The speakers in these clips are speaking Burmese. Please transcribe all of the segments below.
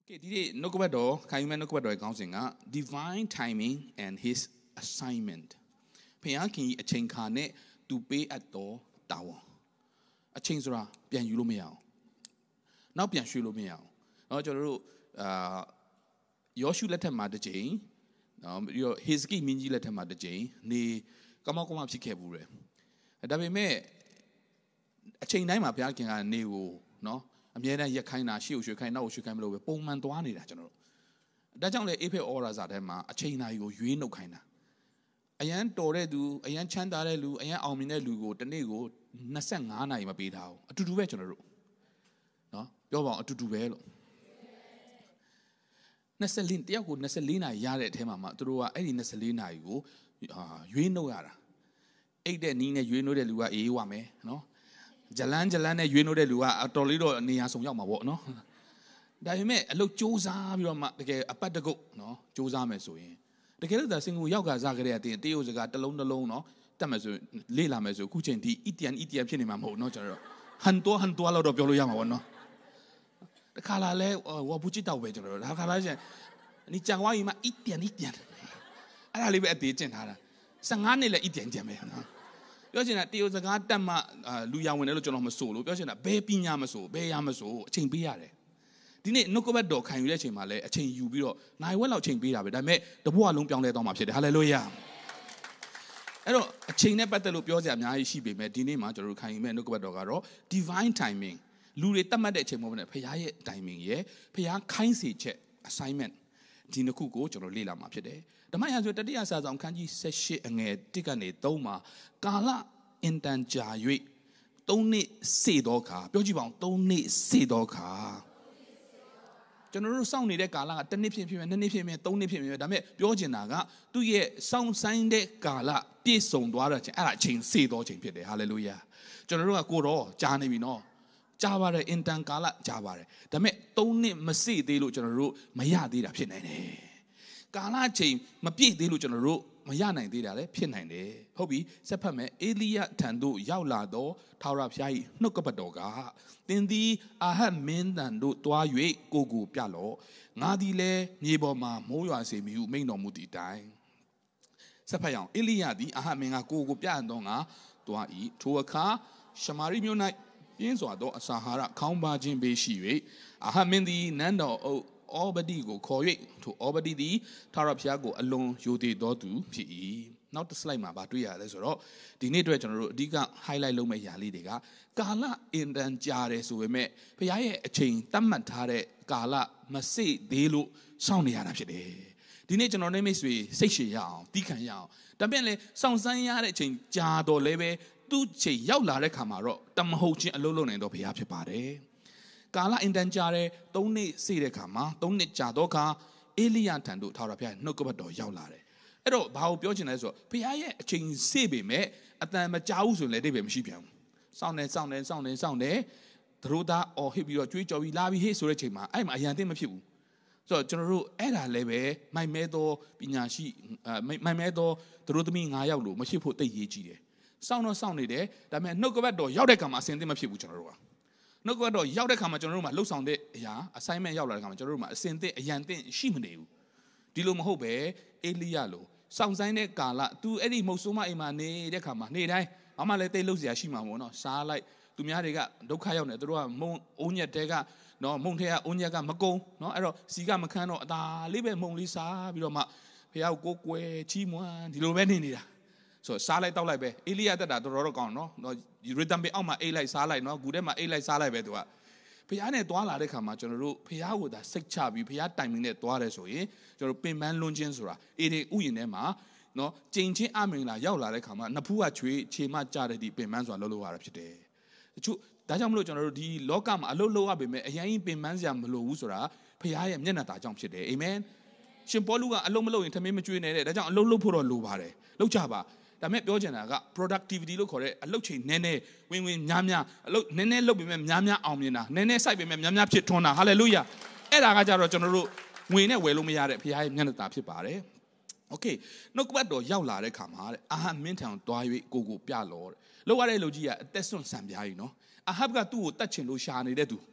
Today, no kubado, kayuman no kubado accounting. Divine timing and his assignment. Payaki a chain carne to pay at door tower. A chain zora, pian yulumiao. Now pian shulumiao. No, Joro, your shoe let him at the chain. Your his key mingy let him at the chain. Ni come up chikabure. That we may a chain name up yaking a new, no. အမြဲတမ်းရက်ခိုင်းတာရှေ့ကိုရွှေခိုင်းနောက်ကိုရွှေခိုင်းမလို့ပဲပုံမှန်သွားနေတာကျွန်တော်တို့ဒါကြောင့်လေအေဖေဩရာဇာထဲမှာအချိန်တိုင်းကိုရွေးနှုတ်ခိုင်းတာအရန်တော်တဲ့သူအရန်ချမ်းသာတဲ့လူအရန်အောင်မြင်တဲ့လူကိုတစ်နေ့ကို25နာရီမပေးထားဘူးအတူတူပဲကျွန်တော်တို့နော်ပြောပါအောင်အတူတူပဲလို့24တယောက်ကို24နာရီရတဲ့အထဲမှာမှသူတို့ကအဲ့ဒီ24နာရီကိုရွေးနှုတ်ရတာအိတ်တဲ့နီးနဲ့ရွေးနှုတ်တဲ့လူကအေးဝမယ်နော်ဂျလန်နဲ့ရွေးနှုတ်တဲ့လူကအတော်လေးတော့နေရာဆောင်ရောက်မှာပေါ့နော်ဒါပေမဲ့အလုပ်စူးစမ်းပြီးတော့မှတကယ်အပတ်တကုတ်နော်စူးစမ်းမယ်ဆိုရင်တကယ်လို့ဒါစင်ကိုရောက်ကစားကြတဲ့တင်တေးဥစကားတစ်လုံးနော်တတ်မယ်ဆိုလေ့လာမယ်ဆိုအခုချိန်ဒီ ETN ဖြစ်နေမှာမဟုတ်နော်ကျွန်တော်တို့ဟန်တိုလောက်တော့ပြောလို့ရမှာပေါ့နော်တခါလာလဲဝဘူးချစ်တော့ပဲကျွန်တော်တို့ဒါခါလာချင်း你讲话语嘛一点အဲ့ဒါလေးပဲအသေးကျင်ထားတာ15နှစ်လည်း一点ပဲနော်ပြောချင်တာတရုတ်စကားတက်မှလူရဝင်တယ်လို့ကျွန်တော်မဆိုလို့ပြောချင်တာဘယ်ပညာမဆိုဘယ်ရမဆိုအချိန်ပေးရတယ်ဒီနေ့နှုတ်ကပတ်တော်ခံယူတဲ့အချိန်မှာလည်းအချိန်ယူပြီးတော့နိုင်ဝက်လောက်အချိန်ပေးတာပဲဒါပေမဲ့တဘွားလုံးပြောင်းလဲသွားမှာဖြစ်တယ်ဟာလေလုယာအဲ့တော့အချိန်နဲ့ပတ်သက်လို့ပြောစရာအများကြီးရှိပေမဲ့ဒီနေ့မှာကျွန်တော်တို့ခံယူမဲ့နှုတ်ကပတ်တော်ကတော့ divine timing လူတွေတတ်မှတ်တဲ့အချိန်မဟုတ်ဘဲနဲ့ဖခင်ရဲ့ timing ရဲ့ဖခင်ခိုင်းစေချက် assignment ဒီနှစ်ခုကိုကျွန်တော်လေ့လာမှာဖြစ်တယ်ဓမ္မရာဇဝင်တတိယစာဆောင်ခန်းကြီး18အငယ်1ကနေ3မှာကာလအင်တန်ကြာ၍3နှစ်စေတော့ခါပြောကြည့်ပါဦး3နှစ်စေတော့ခါကျွန်တော်တို့စောင့်နေတဲ့ကာလက1နှစ်ဖြစ်မယ်2နှစ်ဖြစ်မယ်3နှစ်ဖြစ်မယ်ဒါပေမဲ့ပြောချင်တာကသူ့ရဲ့စောင့်ဆိုင်တဲ့ကာလပြည့်စုံသွားတဲ့ချိန်အဲ့ဒါအချိန်စေတော့ချိန်ဖြစ်တယ်ဟာလေလုယာကျွန်တော်တို့ကကိုတော့ကြားနေပြီနော်ကြားပါတယ်အင်တန်ကာလကြားပါတယ်ဒါပေမဲ့3နှစ်မစေ့သေးလို့ကျွန်တော်တို့မရသေးတာဖြစ်နိုင်တယ်ကာလချိန်မပြည့်သေးလို့ကျွန်တော်တို့မရနိုင်သေးတာလည်းဖြစ်နိုင်တယ်ဟုတ်ပြီဆက်ဖတ်မယ်အေလိယထံသို့ရောက်လာတော့ထာဝရဘုရား၏နှုတ်ကပတ်တော်ကသင်သည်အာဟပ်မင်းတန်တို့တွား၍ကိုပြလော့ငါသည်လည်းမြေပေါ်မှာမိုးရွာစေမည်ဟုမိန့်တော်မူသည့်အတိုင်းဆက်ဖတ်ရအောင်အေလိယသည်အာဟပ်မင်းကကိုပြရတော့ငါတွား၏ထိုအခါရှမာရိမြို့၌ပြင်းစွာသောအစာဟာရခေါင်းပါခြင်းပေးရှိ၍အာဟပ်မင်းသည်နန်းတော်အုပ်ဩဘဒိကိုခေါ်၍ထိုဩဘဒိသည်ထာဝရဘုရားကိုအလွန်ယိုသေးတော်သူဖြစ်၏နောက်တစ် slide မှာဗာတွေ့ရလဲဆိုတော့ဒီနေ့အတွက်ကျွန်တော်တို့အဓိက highlight လုပ်မယ့်ຢာလေးတွေကကာလအင်တန်ကြာတယ်ဆိုပေမဲ့ဘုရားရဲ့အချိန်တတ်မှတ်ထားတဲ့ကာလမစိတ်သေးလို့စောင့်နေရတာဖြစ်တယ်ဒီနေ့ကျွန်တော်နဲ့မိတ်ဆွေစိတ်ရှည်ရအောင်တီးခံရအောင်ဒါပေမဲ့လေစောင့်စမ်းရတဲ့အချိန်ကြာတော့လည်းပဲသူ့ချိန်ရောက်လာတဲ့ခါမှာတော့တမဟုတ်ချင်းအလုံးလုံးနိုင်တော့ဘုရားဖြစ်ပါတယ်ကာလအင်တန်ကြာတဲ့3နှစ်စေတဲ့ခါမှာ3နှစ်ကြာတော့ခါအေလိယထံသို့ထာဝရဘုရားနှုတ်ကပတ်တော်ရောက်လာတယ်အဲ့တော့ဘာကိုပြောချင်လဲဆိုတော့ဘုရားရဲ့အချိန်စေပေမဲ့အတန်မကြာဘူးဆိုရင်လည်းတိတ်ပဲမရှိပြန်ဘူးစောင့်နေသူတို့သားအော်ဟစ်ပြီးတော့ကြွေးကြော်ပြီးလာပြီးဟေ့ဆိုတဲ့ချိန်မှာအဲ့မှာအရန်သိမဖြစ်ဘူးဆိုတော့ကျွန်တော်တို့အဲ့ဒါလည်းပဲမိုက်မဲသောပညာရှိမိုက်မဲသောသူတို့သမီး9ယောက်လို့မဖြစ်ဖို့တိတ်ရေးကြည့်တယ်စောင့်နေတယ်ဒါပေမဲ့နှုတ်ကပတ်တော်ရောက်တဲ့ခါမှာအစင်သိမဖြစ်ဘူးကျွန်တော်တို့ကနှုတ်ကပတ်တော်ရောက်တဲ့ခါမှာကျွန်တော်တို့မှာလှုပ်ဆောင်တဲ့အရာ assignment ရောက်လာတဲ့ခါမှာကျွန်တော်တို့မှာအစင်သိအရန်သိရှိမနေဘူးဒီလိုမဟုတ်ပဲအေလိယလိုစောင့်ဆိုင်တဲ့ကာလ तू အဲ့ဒီမုတ်ဆိုးမအိမ်မှာနေတဲ့ခါမှာနေ့တိုင်းဘာမှလည်းတိတ်လှုပ်เสียရှိမှာမို့နော်စားလိုက်သူများတွေကဒုက္ခရောက်နေသူတို့ကမုံအုံးညက်တဲကနော်မုံထဲကအုံးညက်ကမကုံနော်အဲ့တော့စီကမခန်းတော့အသာလေးပဲမုံလေးစားပြီးတော့မှဖះကိုကိုကွယ်ချီးမွမ်းဒီလိုပဲနေနေတာဆိုစားလိုက်တောက်လိုက်ပဲအေလိယတက်တာတော်တော်ကောင်းနော်ရီတမ်ပေအောက်မှာအိတ်လိုက်စားလိုက်နော်ဂူထဲမှာအိတ်လိုက်စားလိုက်ပဲသူကဖះနဲ့တွားလာတဲ့ခါမှာကျွန်တော်တို့ဖះကိုသာစိတ်ချပြီးဖះတိုင်မင်းနဲ့တွားတယ်ဆိုရင်ကျွန်တော်တို့ပင်ပန်းလွန်းခြင်းဆိုတာအေဒီဥယျာဉ်ထဲမှာနော်ကျင်ချင်းအမင်္ဂလာရောက်လာတဲ့ခါမှာနှစ်ဖူးကချွေးခြေမကြတဲ့ဒီပင်ပန်းဆိုတာလှုပ်ရတာဖြစ်တယ်တချို့ဒါကြောင့်မလို့ကျွန်တော်တို့ဒီလောကမှာအလုပ်လုပ်ရပေမဲ့အရင်ပင်ပန်းစရာမလိုဘူးဆိုတာဖះရဲ့မျက်နှာตาကြောင့်ဖြစ်တယ်အာမင်ရှင်ပေါလုကအလုပ်မလုပ်ရင်ထမင်းမကျွေးနဲ့တဲ့ဒါကြောင့်အလုပ်လုပ်ဖို့တော့လိုပါတယ်လုပ်ကြပါဒါမဲ့ပြောချင်တာက productivity လို့ခေါ်တဲ့အလုပ်ချိန်နည်းနည်းဝင်များအလုပ်နည်းနည်းလုပ်ပေမဲ့များအောင်မြင်တာနည်းနည်းစိုက်ပေမဲ့များဖြစ်ထွန်းတာဟာလေလုယာအဲ့ဒါကကြတော့ကျွန်တော်တို့ဝင်နဲ့ဝယ်လို့မရတဲ့ဘုရားရဲ့မျက်နှာตาဖြစ်ပါတယ်โอเคနှုတ်ကပတ်တော်ရောက်လာတဲ့ခါမှာတဲ့အာဟပ်မင်းထံတွား၍ကိုပြလောတဲ့လောက်ရတဲ့လူကြီးကအသက်ဆွန့်ဆံပြားကြီးနော်အာဟပ်ကသူ့ကိုတတ်ချင်လို့ရှာနေတဲ့သူ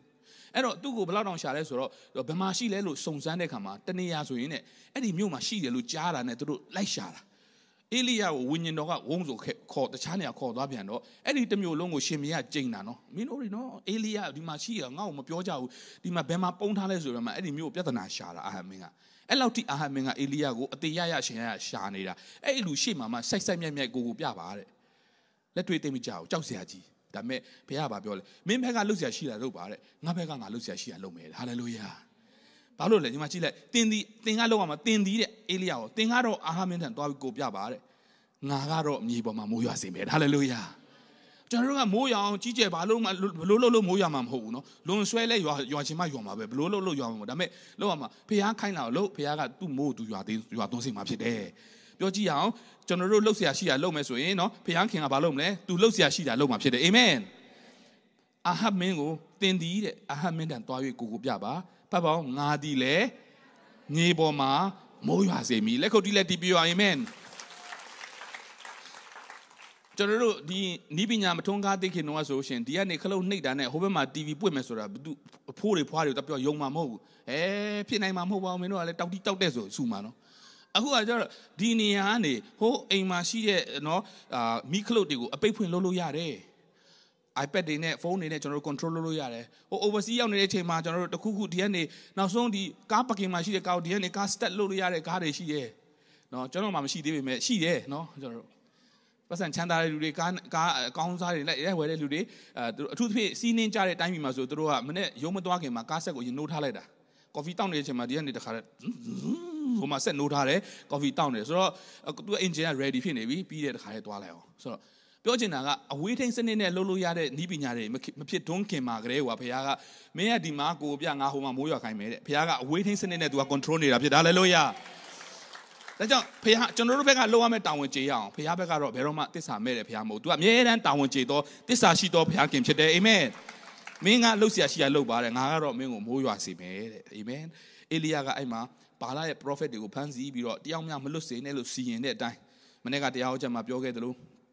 အဲ့တော့သူ့ကိုဘယ်လောက်တောင်ရှာလဲဆိုတော့ဘယ်မှာရှိလဲလို့စုံစမ်းတဲ့ခါမှာတနေရာဆိုရင်ねအဲ့ဒီမြို့မှာရှိတယ်လို့ကြားတာနဲ့သူတို့လိုက်ရှာတာအေလိယကိုဝိညာဉ်တော်ကဝုန်းဆိုခေါ်တခြားနေရာခေါ်သွားပြန်တော့အဲ့ဒီတစ်မျိုးလုံးကိုရှင်မင်းကကြိမ်တာနော်မင်းတို့တွေနော်အေလိယဒီမှာရှိရငါ့ကိုမပြောကြဘူးဒီမှာဘယ်မှာပုံထားလဲဆိုတော့မှအဲ့ဒီမျိုးပြဿနာရှာတာအာဟမင်းကအဲ့လောက်ထိအာဟမင်းကအေလိယကိုအသေးရရှင်ရရှာနေတာအဲ့လူရှေ့မှာစိုက်မြိုက်ကိုပြပါတဲ့လက်တွေ့သိမကြဘူးကြောက်စရာကြီးဒါပေမဲ့ဘုရားကပြောလဲမင်းဘက်ကလှုပ်ရှားရှိတာလုပ်ပါတဲ့ငါဘက်ကငါလှုပ်ရှားရှိတာလုပ်မယ်ဟာလေလုယာဘာလို့လဲဒီမှာကြည့်လိုက်တင်ကလောက်အောင်တင်သည်တဲ့အေလိယကိုတင်ကတော့အာဟမင်းထံသွားပြီးကိုပြပါတဲ့ငါကတော့မြေပေါ်မှာမိုးရွာစေမယ်ဟာလေလုယာကျွန်တော်တို့ကမိုးရွာအောင်ကြီးကျယ်ဘာလို့မှဘလို့လို့မိုးရွာမှာမဟုတ်ဘူးနော်လွန်ဆွဲလဲရွာချင်းမှရွာမှာပဲဘလို့လို့ရွာမှာဒါပေမဲ့လောက်အောင်ဘုရားခိုင်းလာလို့ဘုရားကသူ့မိုးသူရွာသွန်းစိတ်မှာဖြစ်တယ်ပြောကြည့်အောင်ကျွန်တော်တို့လှုပ်ရှားရှိတာလုပ်မယ်ဆိုရင်နော်ဘုရားခင်ကဘာလုပ်မလဲသူလှုပ်ရှားရှိတာလုပ်မှာဖြစ်တယ်အာမင်အာဟမင်းကိုတင်သည်တဲ့အာဟမင်းတန်သွား၍ကိုပြပါဖတ်ပါဦးငါသည်လေမြေပေါ်မှာမိုးရွာစေမည်လက်ခုပ်တီးလက်တီးပြောအာမင်ကျွန်တော်တို့ဒီနီးပညာမထွန်းကားသိခင်တော့ဆိုရှင်ဒီကနေခလုတ်နှိပ်တာနဲ့ဟိုဘက်မှာ TV ပွင့်မယ်ဆိုတာသူအဖိုးတွေဖွားတွေတပြောယုံမှာမဟုတ်ဘူးဖြစ်နိုင်မှာမဟုတ်ပါဘူးမင်းတို့ကလည်းတောက်တဲ့ဆိုစူမှာနော်အခုကကျတော့ဒီနေရာကနေဟိုအိမ်မှာရှိတဲ့နော်မိခလုတ်တွေကိုအပိတ်ဖွင့်လုပ်လို့ရတယ် iPad တွေနဲ့ဖုန်းတွေနဲ့ကျွန်တော်တို့ control လုပ်လို့ရတယ်ဟို overseas ရောက်နေတဲ့အချိန်မှာကျွန်တော်တို့တခုခုဒီကနေနောက်ဆုံးဒီကားပကင်မှာရှိတဲ့ကားဒီကနေကား start လုပ်လို့ရတဲ့ကားတွေရှိတယ်နော်ကျွန်တော်မှမရှိသေးပေမဲ့ရှိတယ်နော်ကျွန်တော်တို့ပတ်စံချမ်းသာတဲ့လူတွေကားအကောင်းစားတွေလိုက်ဝယ်တဲ့လူတွေအထူးသဖြင့်စီးနှင်းကြတဲ့အတိုင်းပြည်မှာဆိုသူတို့ကမနေ့ရုံးမသွားခင်မှာကားဆက်ကိုရင်နိုးထားလိုက်တာကော်ဖီတောက်နေတဲ့အချိန်မှာဒီကနေတခါဟိုမှာဆက်နိုးထားတယ်ကော်ဖီတောက်နေဆိုတော့သူကအင်ဂျင်က ready ဖြစ်နေပြီပြီးတဲ့တခါလေးသွားလိုက်အောင်ဆိုတော့ပြောချင်တာကအဝေးထိန်းစနစ်နဲ့လှုပ်လို့ရတဲ့နီးပညာတွေမဖြစ်တွန်းခင်မှာကလေးကဘုရားကမင်းကဒီမှာကိုပြငါဟိုမှာမိုးရွာခိုင်းမယ်တဲ့ဘုရားကအဝေးထိန်းစနစ်နဲ့သူက control နေတာဖြစ်ဒါလည်းလို့ရဒါကြောင့်ဘုရားကျွန်တော်တို့ဘက်ကလှုပ်ရမယ့်တာဝန်ကျေရအောင်ဘုရားဘက်ကတော့ဘယ်တော့မှတစ္ဆာမဲ့တဲ့ဘုရားမဟုတ်သူကအမြဲတမ်းတာဝန်ကျေသောတစ္ဆာရှိသောဘုရားခင်ဖြစ်တယ်အာမင်မင်းကလှုပ်ရှားရှိရလှုပ်ပါတယ်ငါကတော့မင်းကိုမိုးရွာစေမယ်တဲ့အာမင်အေလိယကအဲ့မှာဘာလာရဲ့ prophet တွေကိုဖမ်းဆီးပြီးတော့တယောက်များမလွတ်စေနဲ့လို့စီရင်တဲ့အတိုင်းမနေ့ကတရားဟောချက်မှာပြောခဲ့သလို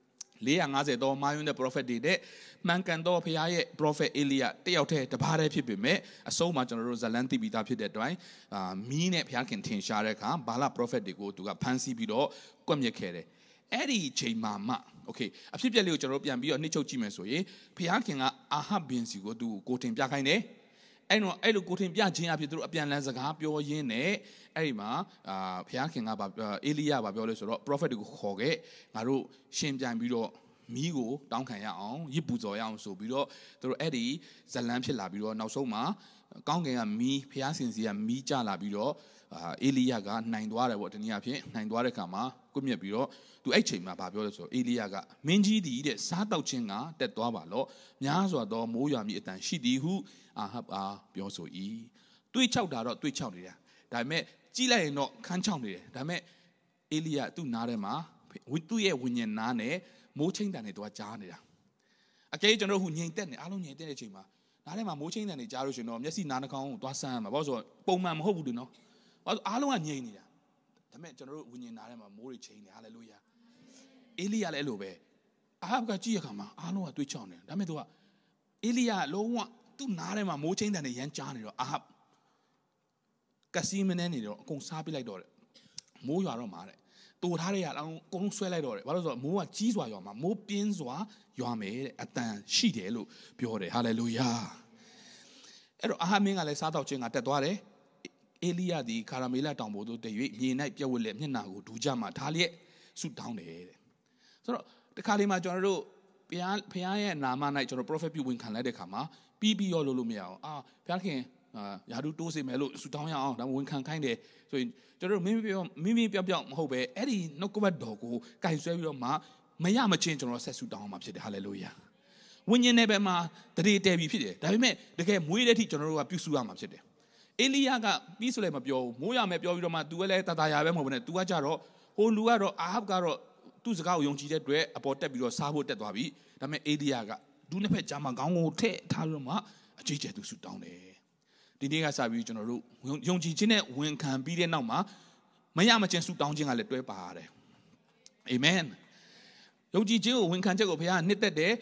450သောမာယွန်းတဲ့ prophet တွေတဲ့မှန်ကန်သောဘုရားရဲ့ prophet အေလိယတယောက်တည်းတပါးတည်းဖြစ်ပေမဲ့အဆုံးမှာကျွန်တော်တို့ဇလန်သိပြီးသားဖြစ်တဲ့အတွက်မီးနဲ့ဘုရားခင်ထင်ရှားတဲ့အခါဘာလာ prophet တွေကိုသူကဖမ်းဆီးပြီးတော့ကွပ်မျက်ခဲ့တယ်အဲ့ဒီချိန်မှာမှโอเคအဖြစ်ပြက်လေးကိုကျွန်တော်တို့ပြန်ပြီးတော့နှိမ့်ချုပ်ကြည့်မယ်ဆိုရင်ဘုရားခင်ကအာဟဘင်စီကိုသူကိုတင်ပြခိုင်းတယ်အဲ့လိုကိုတင်ပြခြင်းအဖြစ်သူတို့အပြန်လန်းစကားပြောရင်းနဲ့အဲ့ဒီမှာဘုရားခင်ကအေလိယကပြောလဲဆိုတော့ prophet တွေကိုခေါ်ခဲ့ငါတို့ရှင်ပြန်ပြီးတော့မီးကိုတောင်းခံရအောင်ရစ်ပူဇော်ရအောင်ဆိုပြီးတော့သူတို့အဲ့ဒီဇလန်းဖြစ်လာပြီးတော့နောက်ဆုံးမှာကောင်းကင်ကမီးဘုရားရှင်စီကမီးကျလာပြီးတော့အေလိယကနိုင်သွားတယ်ပေါ့တနည်းအားဖြင့်နိုင်သွားတဲ့ခါမှာကွပ်မျက်ပြီးတော့သူအဲ့ချိန်မှာပြောလဲဆိုအေလိယကမင်းကြီးသည်တဲ့စားတောက်ခြင်းကတက်သွားပါလော့များစွာသောမိုးရွာမီအတန်ရှိသည်ဟုအာဟပ်အားပြောဆို၏တွေးချောက်တာတော့တွေးချောက်နေတာဒါပေမဲ့ကြည့်လိုက်ရင်တော့ခန်းချောက်နေတယ်ဒါပေမဲ့အေလိယသူ့နားထဲမှာသူ့ရဲ့ဝိညာဉ်နားနဲ့မိုးချင်းတန်တွေသူကကြားနေတာအကယ်ကျွန်တော်တို့ဟိုငြိမ်သက်နေအားလုံးငြိမ်သက်တဲ့အချိန်မှာနားထဲမှာမိုးချင်းတန်တွေကြားလို့ရှင်တော့မျက်စိနားနှာခေါင်းကိုသွားဆန်းရမှာဘာလို့ဆိုတော့ပုံမှန်မဟုတ်ဘူးတူနော်ဘာလို့အားလုံးကငြိမ်နေတာဒါပေမဲ့ကျွန်တော်တို့ဝိညာဉ်နားထဲမှာမိုးတွေချင်းနေဟာလေလုယာအေလိယလည်းအဲ့လိုပဲအာဟပ်ကကြည့်ရခါမှာအားလုံးကတွေးချောင်းနေဒါပေမဲ့သူကအေလိယလုံးဝသူ့နားထဲမှာမိုးချင်းတန်တွေရမ်းကြားနေတော့အာဟပ်ကစီမနေနေတော့အကုန်စားပစ်လိုက်တော့တယ်မိုးရွာတော့မှာတဲ့တူထားတဲ့ရအောင်အကုန်ဆွဲလိုက်တော့တယ်ဘာလို့ဆိုတော့မိုးကကြီးစွာရွာမှာမိုးပြင်းစွာရွာမယ်တဲ့အတန်ရှိတယ်လို့ပြောတယ်ဟာလေလုယာအဲ့တော့အာဟမင်းကလည်းစားတော့ခြင်းကတက်သွားတယ်အေလိယသည်ကာရမေလတောင်ပေါ်သို့တက်၍မြေ၌ပြက်ဝက်လက်မျက်နှာကိုဒူးကြမှာထားလျက်ဆုတောင်းတယ်တဲ့ဆိုတော့တခါလေးမှာကျွန်တော်တို့ဘုရားရဲ့နာမ၌ကျွန်တော် prophet ပြုဝင်ခံလိုက်တဲ့ခါမှာပြီးရောလို့မရအောင်ဘုရားခင်ယာဒူတိုးစေမယ်လို့ဆုတောင်းရအောင်ဒါမှဝင်ခံခိုင်းတယ်ဆိုရင်ကျွန်တော်တို့မိမိပြောက်မဟုတ်ပဲအဲ့ဒီနှုတ်ကပတ်တော်ကိုကင်ဆွဲပြီးတော့မှမရမချင်းကျွန်တော်ဆက်ဆုတောင်းအောင်မှာဖြစ်တယ်ဟာလေလုယာဝိညာဉ်နယ်ပယ်မှာတရေတဲပြီဖြစ်တယ်ဒါပေမဲ့တကယ်မွေးတဲ့အထိကျွန်တော်တို့ကပြုစုရမှာဖြစ်တယ်အေလိယကပြီးဆိုလည်းမပြောဘူးမိုးရမယ်ပြောပြီးတော့မှ तू ကလည်းတရပဲမဟုတ်ဘူးနဲ့ तू ကကြတော့ဟိုလူကတော့အာဟပ်ကတော့သူ့စကားကိုယုံကြည်တဲ့အတွက်အပေါ်တက်ပြီးတော့စားဖို့တက်သွားပြီဒါပေမဲ့အေလိယကဒူးနှစ်ဖက်ကြားမှာခေါင်းကိုထည့်ထားပြီးတော့မှအကြီးကျယ်သူဆုတောင်းတယ်ဒီနေ့ကစပြီးကျွန်တော်တို့ယုံကြည်ခြင်းနဲ့ဝန်ခံပြီးတဲ့နောက်မှာမရမချင်းဆုတောင်းခြင်းကလည်းတွဲပါရတယ်အာမင်ယုံကြည်ခြင်းကိုဝန်ခံချက်ကိုဘုရားနှစ်သက်တယ်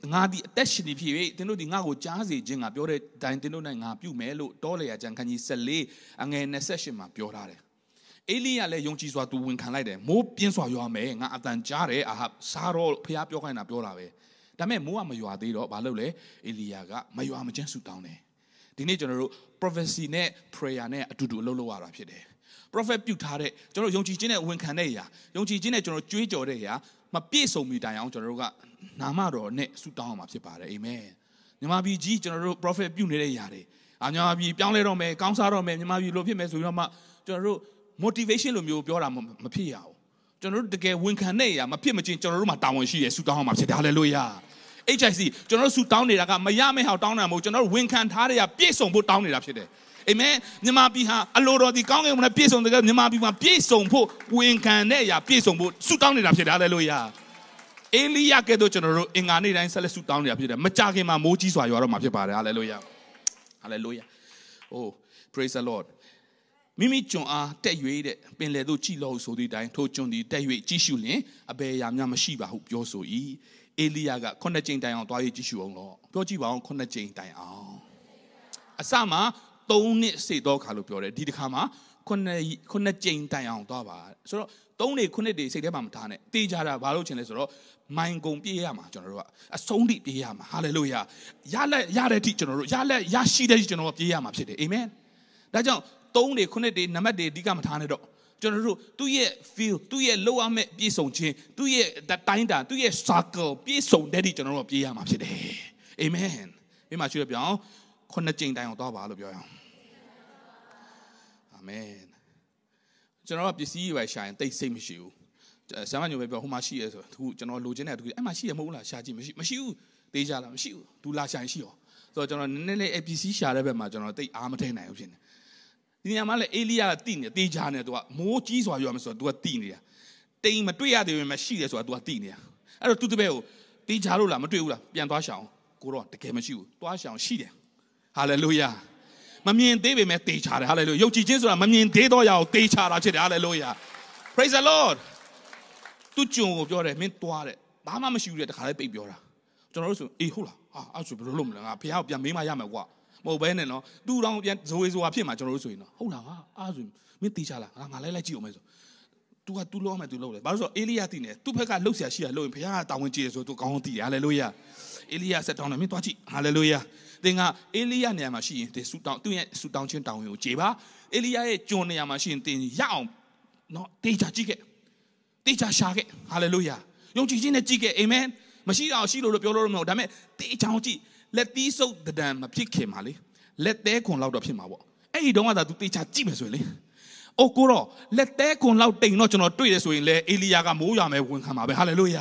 ngã đi tết sinh đi phía tên nó đi ngã của cha gì chứ ngã biểu đấy đại tên nó này ngã biểu mẹ lộ đó là chẳng cần gì xử lý anh nghe nè session mà biểu ra đấy Elia là dùng chỉ số tu vinh khăn lại đấy mua biến số yếu mẹ ngã tận cha đấy à sao rồi phía biểu cái nào biểu ra vậyแต่แม่มัวมาอยู่อาดีหรอบาลูเลยเอลียาก็มาอยู่อามาเจนสุดท้องเนี่ยทีนี้จนเรา prophecy เนี่ย prayer เนี่ยดูดูเล่าๆอะไรဖြစ်တယ် prophet ပြုထားတဲ့ကျွန်တော်ယုံကြည်ခြင်းနဲ့ဝန်ခံတဲ့အရာယုံကြည်ခြင်းနဲ့ကျွန်တော်ကြွေးကြော်တဲ့အရာမပြည့်စုံမီတိုင်အောင်ကျွန်တော်တို့ကနာမတော်နဲ့ဆုတောင်းအောင်မှာဖြစ်ပါတယ်အာမင်မြန်မာပြည်ကြီးကျွန်တော်တို့ prophet ပြုနေတဲ့အရာတွေမြန်မာပြည်ပြောင်းလဲတော့မယ်ကောင်းစားတော့မယ်မြန်မာပြည်လိုဖြစ်မယ်ဆိုတော့မှကျွန်တော်တို့ motivation လိုမျိုးပြောတာမဖြစ်ရဘူးကျွန်တော်တို့တကယ်ဝန်ခံတဲ့အရာမဖြစ်မချင်းကျွန်တော်တို့မှာတာဝန်ရှိရဆုတောင်းအောင်မှာဖြစ်တယ်ဟာလေလုယာ HIC ကျွန်တော်တို့ဆုတောင်းနေတာကမရမယ့်ဟောက်တောင်းတာမဟုတ်ကျွန်တော်တို့ဝန်ခံထားတဲ့အရာပြည့်စုံဖို့တောင်းနေတာဖြစ်တယ်အာမင်မြန်မာပြည်ဟာအလိုတော်ဒီကောင်းကင်ဘုရားပြည့်စုံတဲ့မြန်မာပြည်မှာပြည့်စုံဖို့ဝန်ခံတဲ့အရာပြည့်စုံဖို့ဆုတောင်းနေတာဖြစ်တယ်ဟာလေလုယာအေလိယကဲ့သို့ကျွန်တော်တို့အင်္ဂါနေ့တိုင်းဆက်လက်ဆုတောင်းနေတာဖြစ်တယ်မကြခင်မှာမိုးကြီးစွာရွာတော့မှာဖြစ်ပါတယ်ဟာလေလုယာဟာလေလုယာ Oh praise the Lord မိမိကျွန်အားတက်၍တဲ့ပင်လေသို့ကြည်လို့ဆိုသည့်တိုင်ထိုကျွန်သည်တက်၍ကြည်ရှုလျင်အဘယ်အရာများမရှိပါဟုပြောဆို၏အေလိယကခုနှစ်ကြိမ်တိုင်အောင်တွား၍ကြည်ရှုအောင်တော့ပြောကြည့်ပါအောင်ခုနှစ်ကြိမ်တိုင်အောင်အစမှာ3နှစ်စေတော့ခါလို့ပြောတယ်ဒီတစ်ခါမှာခုနှစ်ကြိမ်တိုင်အောင်သွားပါဆိုတော့3နှစ်ခုနှစ်တွေစိတ်ထဲမှာမထားနဲ့တေးကြတာဘာလို့ချင်လဲဆိုတော့မိုင်ကုန်ပြေးရမှာကျွန်တော်တို့ကအဆုံးထိပြေးရမှာဟာလေလုယာရလက်ရတဲ့အထိကျွန်တော်တို့ရလက်ရရှိတဲ့အထိကျွန်တော်တို့ပြေးရမှာဖြစ်တယ်အာမင်ဒါကြောင့်3နှစ်ခုနှစ်တွေနံပါတ်တွေအဓိကမထားနဲ့တော့ကျွန်တော်တို့သူ့ရဲ့ feel သူ့ရဲ့လိုအပ်မဲ့ပြေဆုံးခြင်းသူ့ရဲ့တိုင်းတာသူ့ရဲ့ circle ပြေဆုံးတဲ့ဒီကျွန်တော်တို့ပြေးရမှာဖြစ်တယ်အာမင်ဒီမှာရှိရပြောင်းခုနှစ်ကြိမ်တိုင်အောင်သွားပါလို့ပြောရအောင်အာမင်ကျွန်တော်ကပစ္စည်းရွယ်ရှာရင်တိတ်စိတ်မရှိဘူးဆရာမညိုပဲပြောဟိုမှာရှိရဲဆိုသူကျွန်တော်လိုချင်တဲ့သူအဲ့မှာရှိရမဟုတ်လားရှာကြည့်မရှိဘူးတေးကြလားမရှိဘူးသူလာရှာရင်ရှိရောဆိုတော့ကျွန်တော်နည်းနည်းလေးပစ္စည်းရှာတဲ့ဘက်မှာကျွန်တော်တိတ်အားမထည့်နိုင်ဘူးဖြစ်နေဒီနေရာမှာလေအေလိယကတိနေတေးကြနေသူကမိုးကြီးစွာရွာမယ်ဆိုတော့သူကတိနေတာတိမ်မတွေ့ရသေးပေမဲ့ရှိတယ်ဆိုတာသူကတိနေတာအဲ့တော့သူတပည့်ကိုတေးကြလို့လားမတွေ့ဘူးလားပြန်သွားရှောင်ကိုတော့တကယ်မရှိဘူးသွားရှောင်ရှိတယ်ဟာလေလုယာမမြင်သေးပေမဲ့တေးချတယ်ဟာလေလုယာယုံကြည်ခြင်းဆိုတာမမြင်သေးတော့ရအောင်တေးချတာဖြစ်တယ်ဟာလေလုယာ praise the lord သူကြုံကိုပြောတယ်မင်းတွားတယ်ဘာမှမရှိဘူးတဲ့တခါလေးပိတ်ပြောတာကျွန်တော်တို့ဆိုအေးဟုတ်လားအဲ့ဆိုဘယ်လိုလုပ်မလဲငါဖះကိုပြန်မေးမှရမယ်ကွာမဟုတ်ဘဲနဲ့နော်သူ့တောင်ပြန်ဇိုးဖြစ်မှာကျွန်တော်တို့ဆိုရင်နော်ဟုတ်လားအဲ့ဆိုမင်းတေးချလားငါလိုက်ကြည့်အောင်မယ်ဆိုသူကသူ့လောမယ်သူ့လုပ်တယ်ဘာလို့ဆိုအေလိယတည်နေသူ့ဘက်ကလှုပ်ရှားရှိရလို့ဖះကတာဝန်ကြီးရဆိုသူကောင်းတည်တယ်ဟာလေလုယာအေလိယဆက်တောင်းတယ်မင်းတွားကြည့်ဟာလေလုယာသင်ကအေလိယနေရာမှာရှိရင်တင်ဆူတောင်းသူ့ရဲ့ဆူတောင်းခြင်းတောင်းဝင်ကိုကြေပါအေလိယရဲ့ဂျွန်နေရာမှာရှိရင်တင်ရအောင်နော်တေးချကြည့်ခဲ့တေးချရှာခဲ့ဟာလေလုယာယုံကြည်ခြင်းနဲ့ကြည့်ခဲ့အာမင်မရှိအောင်ရှိလို့ပြောလို့မဟုတ်ဒါပေမဲ့တေးချောင်းကြည့်လက်သီးစုပ်တံမဖြစ်ခင်ပါလေလက်သေးခွန်လောက်တော့ဖြစ်မှာပေါ့အဲ့ဒီတော့ကသာသူတေးချကြည့်မယ်ဆိုရင်လေအိုကိုတော့လက်သေးခွန်လောက်တိမ်တော့ကျွန်တော်တွေ့ရဆိုရင်လေအေလိယကမိုးရွာမယ်ဝန်ခံပါပဲဟာလေလုယာ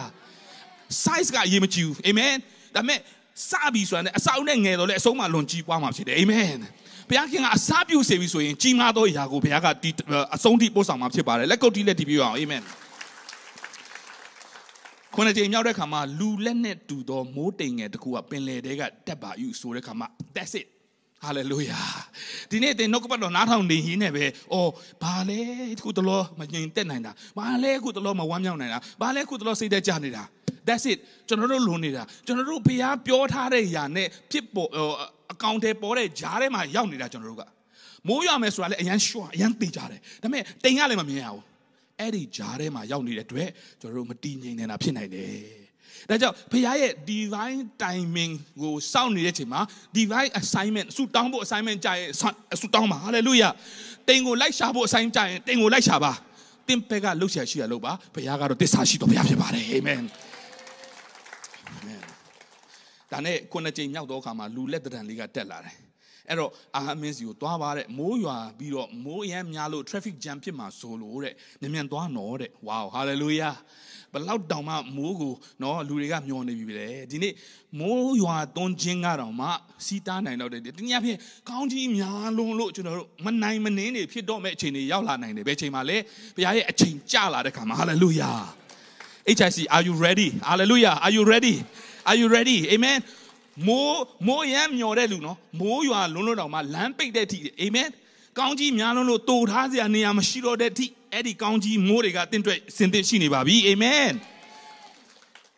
size ကအရေးမကြီးဘူးအာမင်ဒါပေမဲ့စပြီဆိုရင်အစာအုပ်နဲ့ငယ်တော့လေအဆုံးမလွန်ကြီးပွားမှာဖြစ်တယ်အာမင်ဘုရားခင်ကအစာပြုစေပြီဆိုရင်ကြီးမားသောအရာကိုဘုရားကဒီအဆုံးထိပို့ဆောင်မှာဖြစ်ပါတယ်လက်ကုပ်တီးလက်တီးပြအောင်အာမင်ခုနကကြိမ်မြောက်တဲ့ခါမှာလူလက်နဲ့တူသောမိုးတိမ်ငယ်တစ်ခုကပင်လယ်ထဲကတက်ပါယူဆိုတဲ့ခါမှာ that's it hallelujah ဒီနေ့တင်နှုတ်ကပတ်တော်နားထောင်နေရင်းနဲ့ပဲအော်ဘာလဲခုတလောမငြိမ်သက်နိုင်တာဘာလဲခုတလောမဝမ်းမြောက်နိုင်တာဘာလဲခုတလောစိတ်သက်ကြနေတာ that's it ကျွန်တော်တို့လုံနေတာကျွန်တော်တို့ဘုရားပြောထားတဲ့ຢာနဲ့ဖြစ်ပေါ်အကောင့်ထဲပေါ်တဲ့ဂျားထဲမှာရောက်နေတာကျွန်တော်တို့ကမိုးရွာမယ်ဆိုတာလည်းအရန်ရှွာအရန်တေးကြတယ်ဒါပေမဲ့တိမ်ကလည်းမမြင်ရဘူးအဲ့ဒီဂျားထဲမှာရောက်နေတဲ့အတွက်ကျွန်တော်တို့မတည်ငြိမ်နေတာဖြစ်နိုင်တယ်ဒါကြောင့်ဘုရားရဲ့ divine timing ကိုစောင့်နေတဲ့အချိန်မှာ divine assignment ဆူတောင်းဖို့ assignment ကြရင်ဆူတောင်းပါ hallelujah တိမ်ကိုလိုက်ရှာဖို့ assignment ကြရင်တိမ်ကိုလိုက်ရှာပါတင်ဘက်ကလှုပ်ရှားရှိရလို့ပါဘုရားကတော့တစ္ဆာရှိတော်ဘုရားဖြစ်ပါတယ် amen ဒါနဲ့ခုနှစ်ကြိမ်မြောက်သောအခါမှာလူလက်တံလေးကတက်လာတယ်အဲ့တော့အာဟမင်းစီကိုသွားပါတဲ့မိုးရွာပြီးတော့မိုးအရမ်းများလို့ traffic jam ဖြစ်မှာဆိုလို့တဲ့မြန်သွားနော်တဲ့ wow hallelujah ဘလောက်တောင်မှမိုးကိုနော်လူတွေကမျောနေပြီပဲဒီနေ့မိုးရွာသွန်းခြင်းကတော့မှစီးတားနိုင်တော့တယ်ဒီညဖြစ်ကောင်းကြီးများလုံးလို့ကျွန်တော်တို့မနိုင်မနှင်းနေဖြစ်တော့မဲ့အချိန်တွေရောက်လာနိုင်တယ်ဘယ်အချိန်မှာလဲဘုရားရဲ့အချိန်ကြာလာတဲ့ခါမှာ hallelujah HIC are you ready hallelujah are you ready amen မိုးရမ်းမျောတဲ့လူနော်မိုးရွာလုံးလုံးတောင်မှလမ်းပိတ်တဲ့အထိအာမင်ကောင်းကြီးများလုံးလို့တူထားစရာနေရာမရှိတော့တဲ့အထိအဲ့ဒီကောင်းကြီးမိုးတွေကတင့်အတွက်စင်သစ်ရှိနေပါပြီအာမင်ဘ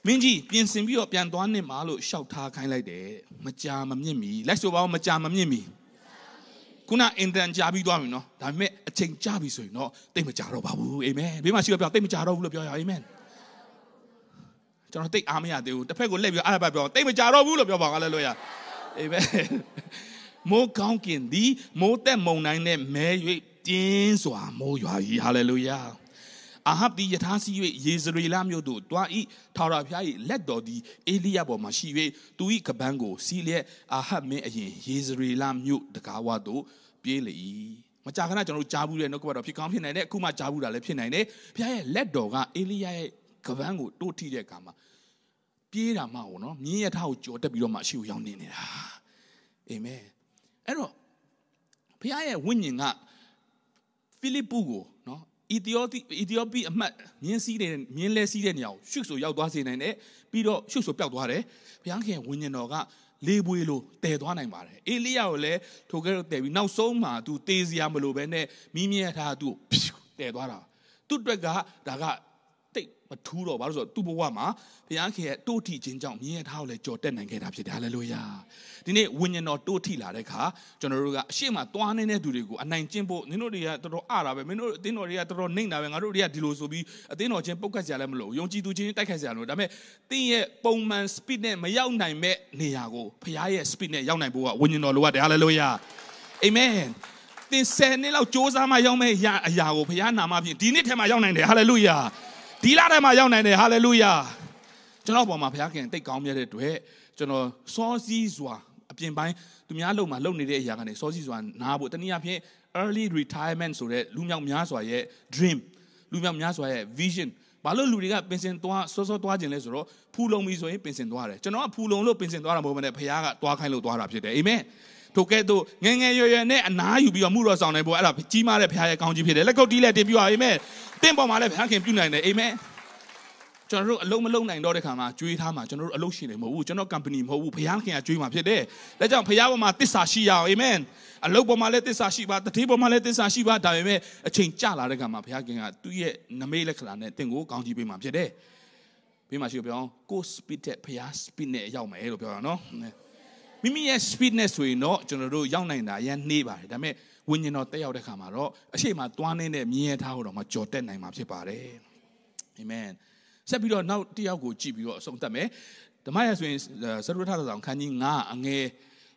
မင်းကြီးပြင်ဆင်ပြီးတော့ပြန်သွားနေမှာလို့ရှောက်ထားခိုင်းလိုက်တယ်မကြာမမြင့်မီလိုက်ဆိုပါဦးမကြာမမြင့်မီခုနအင်တန်ကြာပြီးသွားပြီနော်ဒါပေမဲ့အချိန်ကြာပြီဆိုရင်တော့တိတ်မကြာတော့ပါဘူးအာမင်ဘေးမှာရှိတော့ပြောတိတ်မကြာတော့ဘူးလို့ပြောရအောင်အာမင်ကျွန်တော်တိတ်အားမရသေးဘူးတစ်ဖက်ကိုလှည့်ပြီးအားရပါပြောတိတ်မကြာတော့ဘူးလို့ပြောပါဟာလေလုယာအာမင်မိုးကောင်းကင်သည်မိုးသက်မုန်တိုင်းနဲ့မဲ၍ပြင်းစွာမိုးရွာ၏ဟာလေလုယာအာဟပ်သည်ယထာစီ၍ယေဇရေလမြို့သို့တွား၏ထာဝရဘုရား၏လက်တော်သည်အေလိယပေါ်မှရှိ၍သူ၏ကပန်းကိုစီးလျက်အာဟပ်မင်းအရင်ယေဇရေလမြို့တကားဝသို့ပြေးလေ၏မကြာခဏကျွန်တော်တို့ကြားဘူးတဲ့နှုတ်ကပတ်တော်ဖြစ်ကောင်းဖြစ်နိုင်တယ်အခုမှကြားဘူးတာလည်းဖြစ်နိုင်တယ်ဘုရားရဲ့လက်တော်ကအေလိယရဲ့ကပန်းကိုတိုးထိတဲ့အခါမှာပြေးတာမှဟုတ်နော်မြင်းရထားကိုကြော်တက်ပြီးတော့မှအရှိကိုရောက်နေနေတာအာမင်အဲ့တော့ဘုရားရဲ့ဝိညာဉ်ကဖိလိပ္ပုကိုနော်အီသီယိုပိအမှတ်မြင်းလဲစီးတဲ့နေရာကိုရှုပ်ဆိုရောက်သွားစေနိုင်တယ်ပြီးတော့ရှုပ်ဆိုပျောက်သွားတယ်ဘုရားခင်ဝိညာဉ်တော်ကလေးပွေးလို့တည်သွားနိုင်ပါတယ်အေလိယကိုလည်းထိုကဲတော့တည်ပြီးနောက်ဆုံးမှာသူတေးစရာမလိုပဲနဲ့မိမြဲထားသူ့တည်သွားတာသူ့အတွက်ကဒါကတိတ်မထူးတော့ဘာလို့ဆိုတော့သူ့ဘဝမှာဘုရားခင်ရဲ့တိုးထီခြင်းကြောင့်မြင်းရထားကိုလည်းကြော်တက်နိုင်ခဲ့တာဖြစ်တယ်ဟာလေလုယာဒီနေ့ဝိညာဉ်တော်တိုးထီလာတဲ့အခါကျွန်တော်တို့ကအရှိမသွားနေတဲ့သူတွေကိုအနိုင်ကျင့်ဖို့နင်တို့တွေကတော်တော်အားတာပဲမင်းတို့အသင်းတော်တွေကတော်တော်နှိမ့်တာပဲငါတို့တွေကဒီလိုဆိုပြီးအသင်းတော်ချင်းပုတ်ခတ်ကြရလည်းမလို့ယုံကြည်သူချင်းတိုက်ခိုက်ကြရလို့ဒါပေမဲ့တင်းရဲ့ပုံမှန် speed နဲ့မရောက်နိုင်မဲ့နေရာကိုဘုရားရဲ့ speed နဲ့ရောက်နိုင်ဖို့ကဝိညာဉ်တော်လိုအပ်တယ်ဟာလေလုယာအာမင်တင်10နှစ်လောက်စ조사မှရောက်မဲ့အရာကိုဘုရားနာမဖြင့်ဒီနေ့ထဲမှာရောက်နိုင်တယ်ဟာလေလုယာဒီလထဲမှာရောက်နိုင်တယ်ဟာလေလုယာကျွန်တော်ပေါ်မှာဘုရားခင်တိတ်ကောင်းမြတ်တဲ့အတွက်ကျွန်တော်စောစီးစွာအပြင်ပိုင်းသူများလုံမှာလုံနေတဲ့အရာကနေစောစီးစွာနားဖို့တနည်းအားဖြင့် early retirement ဆိုတဲ့လူမြောက်များစွာရဲ့ dream လူမြောက်များစွာရဲ့ vision ဘာလို့လူတွေကပင်စင်သွားစောစောသွားခြင်းလဲဆိုတော့ဖူလုံပြီဆိုရင်ပင်စင်သွားတယ်ကျွန်တော်ကဖူလုံလို့ပင်စင်သွားတာမဟုတ်ဘဲနဲ့ဘုရားကသွားခိုင်းလို့သွားတာဖြစ်တယ်အာမင်ထိုကဲ့သို့ငယ်ငယ်ရွယ်ရွယ်နဲ့အနားယူပြီးတော့မှုတော်ဆောင်နိုင်ဖို့အဲ့ဒါကြီးမားတဲ့ဘုရားရဲ့ကောင်းကြီးဖြစ်တယ်လက်ကုပ်တီးလက်တင်ပြပါအာမင်တင်းပေါ်မှာလည်းဘုရားခင်ပြုနိုင်တယ်အာမင်ကျွန်တော်တို့အလုံးမလုံးနိုင်တော့တဲ့ခါမှာကြွေးထားမှာကျွန်တော်တို့အလုံးရှင်နေမဟုတ်ဘူးကျွန်တော် company မဟုတ်ဘူးဘုရားခင်ကကြွေးမှာဖြစ်တယ်ဒါကြောင့်ဘုရားပေါ်မှာသစ္စာရှိရအောင်အာမင်အလုံးပေါ်မှာလည်းသစ္စာရှိပါတတိပေါ်မှာလည်းသစ္စာရှိပါဒါပေမဲ့အချိန်ကြာလာတဲ့ခါမှာဘုရားခင်ကသူ့ရဲ့နမိတ်လက္ခဏာနဲ့တင့်ကိုကောင်းကြီးပေးမှာဖြစ်တယ်ပေးမှာရှိပြောအောင်ကို speed တဲ့ဘုရား speed နဲ့ရောက်မယ်လို့ပြောရအောင်နော်မိမိရဲ့ speed နဲ့ဆိုရင်တော့ကျွန်တော်တို့ရောက်နိုင်တာအရင်နှေးပါတယ်ဒါပေမဲ့ဝိညာဉ်တော်တက်ရောက်တဲ့ခါမှာတော့အရှိမသွားနေတဲ့မြင်ရထားဟိုတော့မှကြော်တက်နိုင်မှာဖြစ်ပါတယ်အာမင်ဆက်ပြီးတော့နောက်တစ်ယောက်ကိုကြည့်ပြီးတော့အဆုံးသတ်မယ်ဓမ္မရဆိုရင်စရုထထဆောင်ခန်းကြီး9အငယ်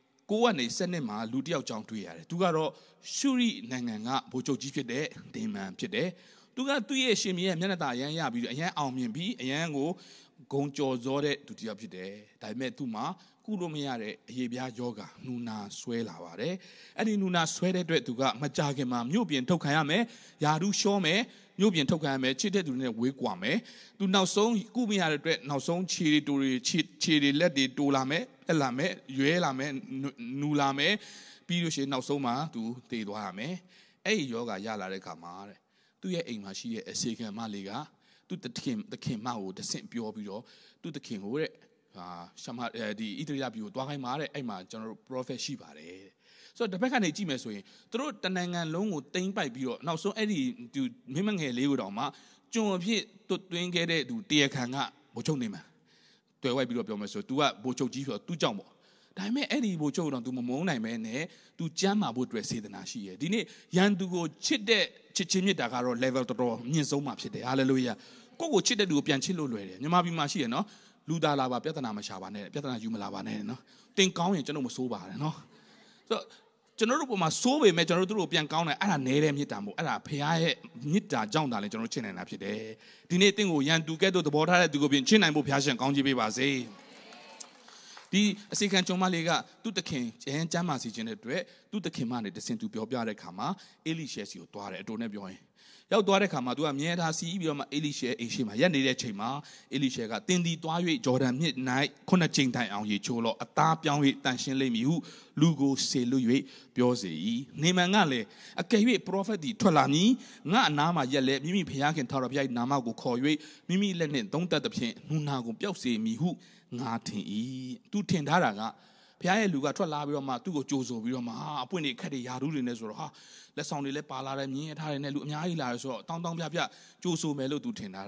9ကနေ7မှာလူတစ်ယောက်ကြောင်းတွေ့ရတယ်သူကတော့ရှုရိနိုင်ငံကဗိုလ်ချုပ်ကြီးဖြစ်တဲ့ဒေမန်ဖြစ်တယ်သူကသူ့ရဲ့ရှင်မြရဲ့မျက်နှာသာအရန်ရပြီးတော့အရန်အောင်မြင်ပြီးအရန်ကိုဂုံကြော်စောတဲ့သူတစ်ယောက်ဖြစ်တယ်ဒါပေမဲ့သူ့မှာကုလို့မရတဲ့အရေးပြားယောဂနူနာဆွဲလာပါတယ်အဲ့ဒီနူနာဆွဲတဲ့အတွက်သူကမကြခင်မှာမြို့ပြင်ထုတ်ခံရမယ်ယာရုရှောမယ်မြို့ပြင်ထုတ်ခံရမယ်ချစ်တဲ့သူတွေနဲ့ဝေးကွာမယ်သူနောက်ဆုံးကုမရတဲ့အတွက်နောက်ဆုံးခြေတွေတူတွေခြေတွေလက်တွေတိုးလာမယ်တက်လာမယ်ရွဲလာမယ်နူလာမယ်ပြီးလို့ရှိရင်နောက်ဆုံးမှာသူတည်သွားရမယ်အဲ့ဒီယောဂရလာတဲ့ခါမှာတဲ့သူ့ရဲ့အိမ်မှာရှိတဲ့အစေခံမလေးကသူ့သခင်မကိုတဆင့်ပြောပြီးတော့သူ့သခင်ကိုတဲ့ရှမဒီဣသရေလပြည်ကိုတွားခိုင်းမှာတဲ့အဲ့မှာကျွန်တော်တို့ prophet ရှိပါတယ်ဆိုတော့တစ်ဖက်ကနေကြည့်မယ်ဆိုရင်သူတို့တနိုင်ငံလုံးကိုတိမ့်ပိုက်ပြီးတော့နောက်ဆုံးအဲ့ဒီမိမငယ်လေးကိုတောင်မှကျွန်အဖြစ်တွင်းခဲ့တဲ့သူတရားခံကဗိုလ်ချုပ်နေမှာတွေ့ဝိုက်ပြီးတော့ပြောမယ်ဆို तू ကဗိုလ်ချုပ်ကြီးဆိုတော့ तू ကြောက်ပေါ့ဒါပေမဲ့အဲ့ဒီဗိုလ်ချုပ်တော့ तू မမုန်းနိုင်ပဲနဲ့ तू ကြမ်းမာဖို့အတွက်စေတနာရှိရယ်ဒီနေ့ရန်သူကိုချစ်တဲ့ချစ်ချင်းမြတ်တာကတော့ level တော်တော်မြင့်ဆုံးမှာဖြစ်တယ် hallelujah ကိုချစ်တဲ့သူကိုပြန်ချစ်လို့လွယ်တယ်မြန်မာပြည်မှာရှိရယ်နော်လူသားလာပါပြဿနာမရှာပါနဲ့ပြဿနာယူမလာပါနဲ့နော်တင်ကောင်းရင်ကျွန်တော်မစိုးပါနဲ့နော်ဆိုတော့ကျွန်တော်တို့ပုံမှာစိုးပေမဲ့ကျွန်တော်တို့ကိုပြန်ကောင်းတယ်အဲ့ဒါနဲတဲ့မြစ်တာမို့အဲ့ဒါဖခင်ရဲ့မြစ်တာကြောင့်ဒါလည်းကျွန်တော်တို့ချစ်နိုင်တာဖြစ်တယ်ဒီနေ့တင့်ကိုရန်သူကဲ့သို့သဘောထားတဲ့သူကိုပြင်ချစ်နိုင်ဖို့ဖခင်ရှင်ကောင်းချီးပေးပါစေဒီအစီခံကြုံမလေးကသူ့တခင်ကျမ်းမာစီခြင်းတဲ့အတွက်သူ့တခင်မနဲ့တစင်သူပြောပြတဲ့ခါမှာအေလိရှဲစီကိုတွားတယ်အတူနဲ့ပြောရင်ရောက်သွားတဲ့ခါမှာသူကမြဲထားစီးပြီးတော့မှအေလိရှဲအိမ်ရှိမှာရက်နေတဲ့ချိန်မှာအေလိရှဲကတင်းဒီတွား၍ဂျော်ဒန်မြစ်၌ခုနှစ်ကြိမ်တိုင်အောင်ရေချိုးလို့အသားပြောင်း၍တန်ရှင်းလိမ့်မည်ဟုလူကိုဆေလွတ်၍ပြောစေ၏နေမန်ကလည်းအကယ်၍ပရောဖက်သည်ထွက်လာမည်ငါအနားမှာရက်လဲမိမိဖျားခင်ထာဝရဘုရား၏နာမကိုခေါ်၍မိမိလက်နှင့်သုံးသက်သဖြင့်နူနာကိုပျောက်စေမည်ဟုငါထင်၏သူထင်ထားတာကဘုရားရဲ့လူကထွက်လာပြီးတော့မှသူ့ကိုကြိုးဆိုပြီးတော့မှအပွင့်တွေခက်တွေယာရုတွေနဲ့ဆိုတော့ဟာလက်ဆောင်တွေလည်းပါလာတယ်မြင်းရထားတယ်နဲ့လူအများကြီးလာတယ်ဆိုတော့တောင်းပြကြိုးဆိုမယ်လို့သူထင်ထားတာ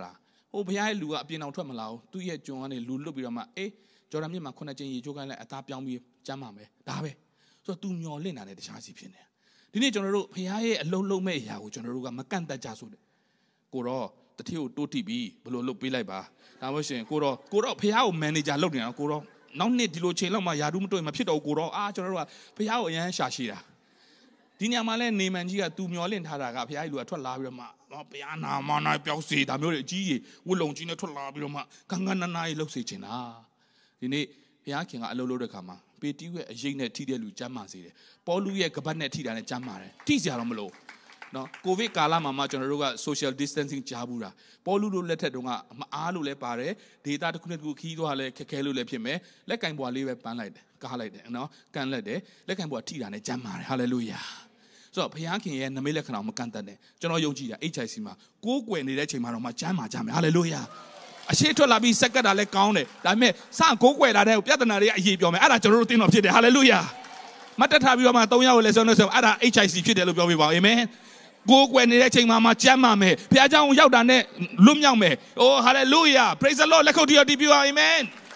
ဟိုဘုရားရဲ့လူကအပြင်အောင်ထွက်မလာဘူးသူ့ရဲ့ကျွန်ကနေလူလွတ်ပြီးတော့မှဂျော်ဒန်မြစ်မှာခုနှစ်ကျင်းရေချိုးခိုင်းလိုက်အသားပြောင်းပြီးကျမ်းပါမယ်ဒါပဲဆိုတော့သူမျောလင့်တာနဲ့တခြားစီဖြစ်နေဒီနေ့ကျွန်တော်တို့ဘုရားရဲ့အလုံးလုံးမဲ့အရာကိုကျွန်တော်တို့ကမကန့်တတ်ကြဆိုတယ်ကိုတော့တတိယကိုတိုးတိပြီးဘလို့လုပ်ပေးလိုက်ပါဒါမှမဟုတ်ရှင်ကိုတော့ဘုရားကိုမန်နေဂျာလုပ်နေတာကိုတော့နောက်နှစ်ဒီလိုချိန်လောက်မှယာဒူးမတွေ့မဖြစ်တော့ကိုတော့ကျွန်တော်တို့ကဘုရားကိုအရန်ရှာရှိတာဒီညမှာလဲနေမန်ကြီးကသူမျောလင့်ထားတာကဘုရားကြီးလူကထွက်လာပြီးတော့မှဘုရားနာမနိုင်ပြောက်စေဒါမျိုးတွေအကြီးကြီးဝတ်လုံကြီးနဲ့ထွက်လာပြီးတော့မှဂန်ဂန်နာနာကြီးလှုပ်စေချင်တာဒီနေ့ဘုရားခင်ကအလုပ်လုပ်တဲ့ခါမှာပေတီးရဲ့အရေးနဲ့ထိတဲ့လူကျမ်းမာစေတယ်ပေါလုရဲ့ကပတ်နဲ့ထိတာနဲ့ကျမ်းမာတယ်ထိစရာတော့မလိုနော်ကိုဗစ်ကာလမှာမှကျွန်တော်တို့က social distancing ကြားဘူးတာပေါလုတို့လက်ထက်တုန်းကမအားလို့လဲပါတယ်ဒေတာတစ်ခုနဲ့တစ်ခုခီးသွားလဲခက်ခဲလို့လဲဖြစ်မယ်လက်ကင်ပွားလေးပဲပန်းလိုက်တယ်ကားလိုက်တယ်နော်ကန်လက်တယ်လက်ကင်ပွားထိတာနဲ့ကျမ်းမာတယ်ဟာလေလုယာဆိုတော့ဘုရားခင်ရဲ့နမိတ်လက္ခဏာမကန့်တတ်နဲ့ကျွန်တော်ယုံကြည်တာ HIC မှာကိုးကွယ်နေတဲ့ချိန်မှာတော့မှကျမ်းမာကြမယ်ဟာလေလုယာအရှိထွက်လာပြီးစက်ကတ်တာလည်းကောင်းတယ်ဒါပေမဲ့စကိုးကွယ်တာတဲ့ပြဿနာတွေအရေးပြောမယ်အဲ့ဒါကျွန်တော်တို့တင်းတော်ဖြစ်တယ်ဟာလေလုယာမတ်တထားပြီးတော့မှ3ယောက်ကိုလည်းဆုံးလို့ဆိုအဲ့ဒါ HIC ဖြစ်တယ်လို့ပြောပြပါဦးအာမင်ကိုးကွယ်နေတဲ့ချိန်မှာကျမ်းမာမယ်ဘုရားကျောင်းရောက်တာနဲ့လွတ်မြောက်မယ်အိုးဟာလေလုယာ praise the lord လက်ခုပ်တီးရတီးပြပါအာမင်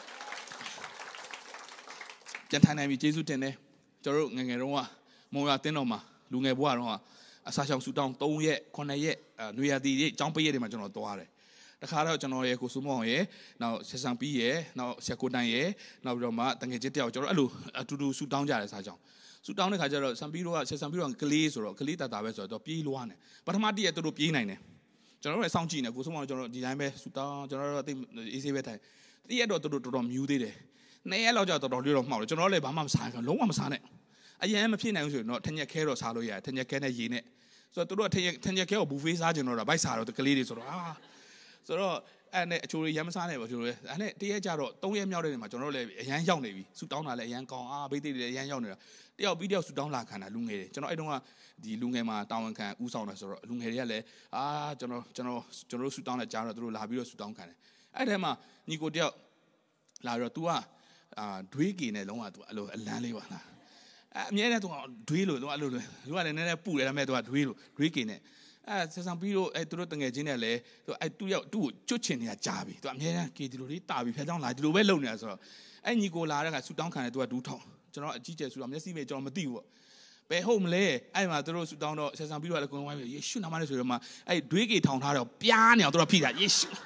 ကျန်ထိုင်နိုင်ပြီယေရှုတင်တယ်ကျွန်တော်တို့ငယ်ငယ်တုန်းကမုံရတင်းတော်မှာလူငယ်ဘဝတုန်းကအစာရှောင်ဆူတောင်း3ရက်9ရက်နွေရာသီအကြောင်းပိတ်ရက်တွေမှာကျွန်တော်သွားတယ်တခါတော့ကျွန်တော်ရဲ့ကိုစုမောင်ရဲ့နောက်ဆက်ဆံပြီးရဲ့နောက်ဆက်ကိုတန်ရဲ့နောက်ပြီးတော့မှတငယ်ချင်းတယောက်ကျွန်တော်အဲ့လိုအတူတူဆူတောင်းကြတယ်စာကြောင်းဆူတောင်းတဲ့ခါကျတော့ဆံပြီးတော့ဆက်ဆံပြီးတော့ကလေးဆိုတော့ကလေးတာပဲဆိုတော့ပြေးလွားနေပထမတည့်ရက်သူတို့ပြေးနိုင်တယ်ကျွန်တော်တို့လည်းစောင့်ကြည့်နေကိုစုမောင်ကျွန်တော်ဒီတိုင်းပဲဆူတောင်းကျွန်တော်တို့အေးဆေးပဲထိုင်တည့်ရက်တော့သူတို့တော်တော်မြူးသေးတယ်2ရက်လောက်ကျတော့တော်တော်လေးတော့မှောက်တယ်ကျွန်တော်လည်းဘာမှမစားဘူးလုံးဝမစားနဲ့အရင်မဖြစ်နိုင်ဘူးဆိုရင်တော့ထညက်ခဲတော့စားလို့ရတယ်ထညက်ခဲနဲ့ရေနဲ့ဆိုတော့သူတို့ထညက်ခဲကိုဘူဖေးစားကြတော့ဗိုက်စားတော့ကလေးတွေဆိုတော့ဆိုတော့အဲ့နဲ့အချိုးတွေရမ်းမစားနဲ့ပေါ့ချိုးတွေအဲ့နဲ့တရက်ကြတော့3ရက်မြောက်တဲ့နေ့မှာကျွန်တော်တို့လည်းအရန်ရောက်နေပြီဆူတောင်းတာလည်းအရန်ကောင်းဘိသိတွေလည်းအရန်ရောက်နေတာတယောက်ပြီးတယောက်ဆူတောင်းလာခံတာလူငယ်တွေကျွန်တော်အဲ့တုန်းကဒီလူငယ်မှာတာဝန်ခံဦးဆောင်တယ်ဆိုတော့လူငယ်တွေကလည်းကျွန်တော်ဆူတောင်းတဲ့ကြားတော့သူတို့လာပြီးတော့ဆူတောင်းခံတယ်အဲ့ထဲမှာညီကိုတယောက်လာပြီးတော့ तू ကဒွေးကေနဲ့လုံးဝ तू အဲ့လိုအလန်းလေးပါလားအမြဲတမ်း तू ဒွေးလို့ तू အဲ့လိုလူကလည်းနည်းနည်းပူတယ်ဒါပေမဲ့ तू ကဒွေးလို့ဒွေးကေနဲ့ဆက်ဆံပြီးတော့သူတို့တငယ်ချင်းနဲ့လည်းသူ့ကိုကျွတ်ချင်နေတာကြားပြီသူအများကြီးကေဒီလိုလေးတာပြီးဖျက်ချောင်းလာဒီလိုပဲလုပ်နေတာဆိုတော့အဲ့ညီကိုလာတဲ့ကဆူတောင်းခံတယ်သူကဒူးထောင်းကျွန်တော်အကြီးကျယ်ဆူတောင်းမျက်စိပဲကျွန်တော်မသိဘူးပေါ့ဘယ်ဟုတ်မလဲအဲ့မှာသူတို့ဆူတောင်းတော့ဆက်ဆံပြီးတော့လည်းကိုယ်ဝိုင်းပြီးယေရှုနာမနဲ့ဆိုတော့မှအဲ့ဒွေးကေထောင်ထားတော့ပြားနေအောင်သူတို့ဖိတာယေရှု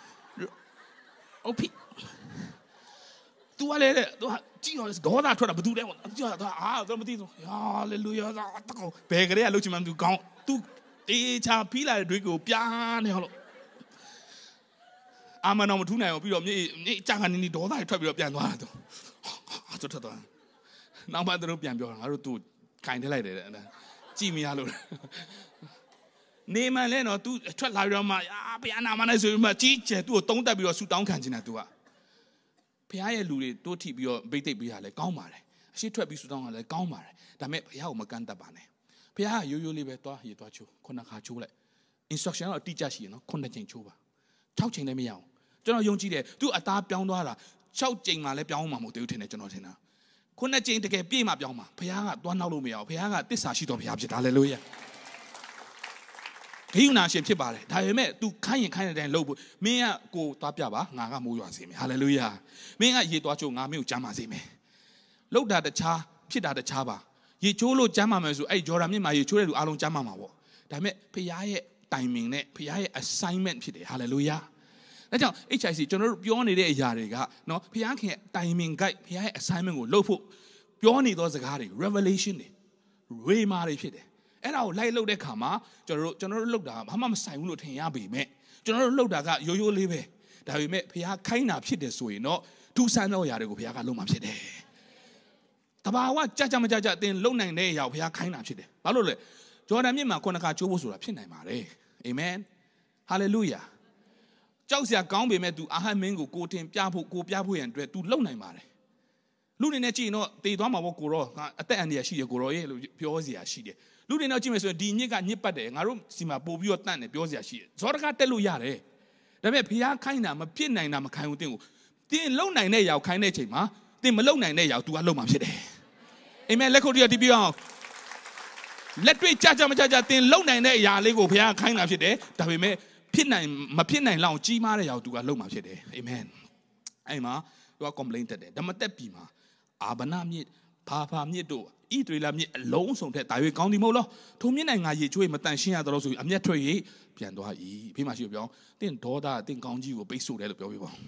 ဟုတ်ဖိသူကလည်းသူကကြည့်တော့ဒေါသထွက်တာဘာတူလဲပေါ့သူကသူမသိဘူးဟာလေလုယာတကောဘယ်ကလေးကလှုပ်ချင်မှမသူကောင်းသူတေချာဖီးလာတဲ့ဒွေးကိုပြားနေလို့အာမန်တော်မထူးနိုင်အောင်ပြီးတော့မြေအကြခံနေဒေါသတွေထွက်ပြီးတော့ပြန်သွားတာသူထွက်သွားနောက်မှသူတို့ပြန်ပြောတာငါတို့သူကင်ထည့်လိုက်တယ်ကြည်မရလို့နေမှလဲတော့သူထွက်လာပြီးတော့မှဘုရားနာမနဲ့ဆိုပြီးမှကြီးကျယ်သူ့ကိုတုံးတက်ပြီးတော့ဆူတောင်းခံနေတာသူကဘုရားရဲ့လူတွေတိုးထိပ်ပြီးတော့ဗိတ်သိပ်ပေးရလဲကောင်းပါတယ်အရှိထွက်ပြီးဆူတောင်းရလဲကောင်းပါတယ်ဒါပေမဲ့ဘုရားကိုမကန့်တတ်ပါနဲ့ဘုရားကရိုးရိုးလေးပဲသွားရေသွားချိုးခုနှစ်ခါချိုးလိုက် instruction တော့အတိအကျရှိရနော်ခုနှစ်ချိန်ချိုးပါ6ချိန်လည်းမရအောင်ကျွန်တော်ယုံကြည်တယ်သူအသားပြောင်းသွားတာ6ချိန်မှလည်းပြောင်းမှာမဟုတ်သေးဘူးထင်တယ်ကျွန်တော်ထင်တာခုနှစ်ချိန်တကယ်ပြည့်မှပြောင်းမှာဘုရားကသွားနောက်လို့မရအောင်ဘုရားကတစ္ဆာရှိတော်ဘုရားဖြစ်တာလေလို့ရဂိယူနာရှင်ဖြစ်ပါတယ်ဒါပေမဲ့ तू ခိုင်းရင်ခိုင်းတဲ့အတိုင်းလုပ်ဖို့မင်းကကိုသွားပြပါငါကမိုးရွာစေမယ်ဟာလေလုယာမင်းကရေသွားချိုးငါမင်းကိုကျမ်းပါစေမယ်လောက်တာတခြားဖြစ်တာတခြားပါရေချိုးလို့ကျမ်းမာမယ်ဆိုအဲ့ဂျော်ဒန်မြစ်မှာရေချိုးတဲ့လူအားလုံးကျမ်းမာမှာပေါ့ဒါပေမဲ့ဖခင်ရဲ့ timing နဲ့ဖခင်ရဲ့ assignment ဖြစ်တယ် hallelujah ဒါကြောင့် HIC ကျွန်တော်တို့ပြောနေတဲ့အရာတွေကနော်ဖခင်ရဲ့ timing guide ဖခင်ရဲ့ assignment ကိုလုပ်ဖို့ပြောနေသောစကားတွေ revelation တွေ rhema တွေဖြစ်တယ်အဲ့ဒါကိုလိုက်လုပ်တဲ့ခါမှာကျွန်တော်တို့လုပ်တာဘာမှမဆိုင်ဘူးလို့ထင်ရပေမဲ့ကျွန်တော်တို့လုပ်တာကရိုးရိုးလေးပဲဒါပေမဲ့ဖခင်ခိုင်းတာဖြစ်တယ်ဆိုရင်တော့ဒုစမ်းသောအရာတွေကိုဖခင်ကလုပ်မှဖြစ်တယ်တဘာဝကြမကြအတင်းလုံနိုင်တဲ့အရာကိုဘုရားခိုင်းတာဖြစ်တယ်။ဘာလို့လဲ။ဂျော်ဒန်မြစ်မှာခုနှစ်ခါချိုးဖို့ဆိုတာဖြစ်နိုင်ပါတယ်။အာမင်။ဟာလေလုယာ။ကြောက်စရာကောင်းပေမဲ့ तू အာဟမင်းကိုတင်ပြဖို့ရန်အတွက် तू လုံနိုင်ပါတယ်။လူတွေနဲ့ကြည့်ရင်တော့တည်သွားမှာပေါ့ကိုရောအသက်အန္တရာယ်ရှိတယ်ကိုရောရဲ့လို့ပြောစရာရှိတယ်။လူတွေနဲ့ကြည့်မယ်ဆိုရင်ဒီညစ်ကညစ်ပတ်တယ်ငါတို့စီမှာပို့ပြီးတော့တန့်တယ်ပြောစရာရှိတယ်။ဇောတကားတက်လို့ရတယ်။ဒါပေမဲ့ဘုရားခိုင်းတာမဖြစ်နိုင်တာမခိုင်းဘူးတင်းကိုတင်းလုံနိုင်တဲ့ຢာကိုခိုင်းတဲ့ချိန်မှာတင်းမလုံနိုင်တဲ့ຢာကို तू ကလုံမှာဖြစ်တယ်။အာမင်လက်ခုပ်တီးတီးပြအောင်လက်တွေ့ကြမကြတင်လုံနိုင်တဲ့အရာလေးကိုဘုရားခိုင်းတာဖြစ်တယ်ဒါပေမဲ့ဖဖြစ်နိုင်လောက်ကြီးမားတဲ့ຢာကိုသူကလုံမှာဖြစ်တယ်အာမင်အဲ့မှာသူက complain တက်တယ်ဒါမှတက်ပြီမှာအာဗနာမြစ်ဖာမြစ်တို့ဣသရေလမြစ်အလုံးစုံထက်ဒါရွေးကောင်းသည်မဟုတ်လားထိုမြစ်နိုင်ငါရေချိုးမတန်ရှင်းရတော့ဆိုပြီးအမျက်ထွက်၍ပြန်သွား၏ဖေးမရှိပြောတင့်ဒေါသတင့်ကောင်းကြီးကိုပိတ်ဆို့တယ်လို့ပြောပြပါ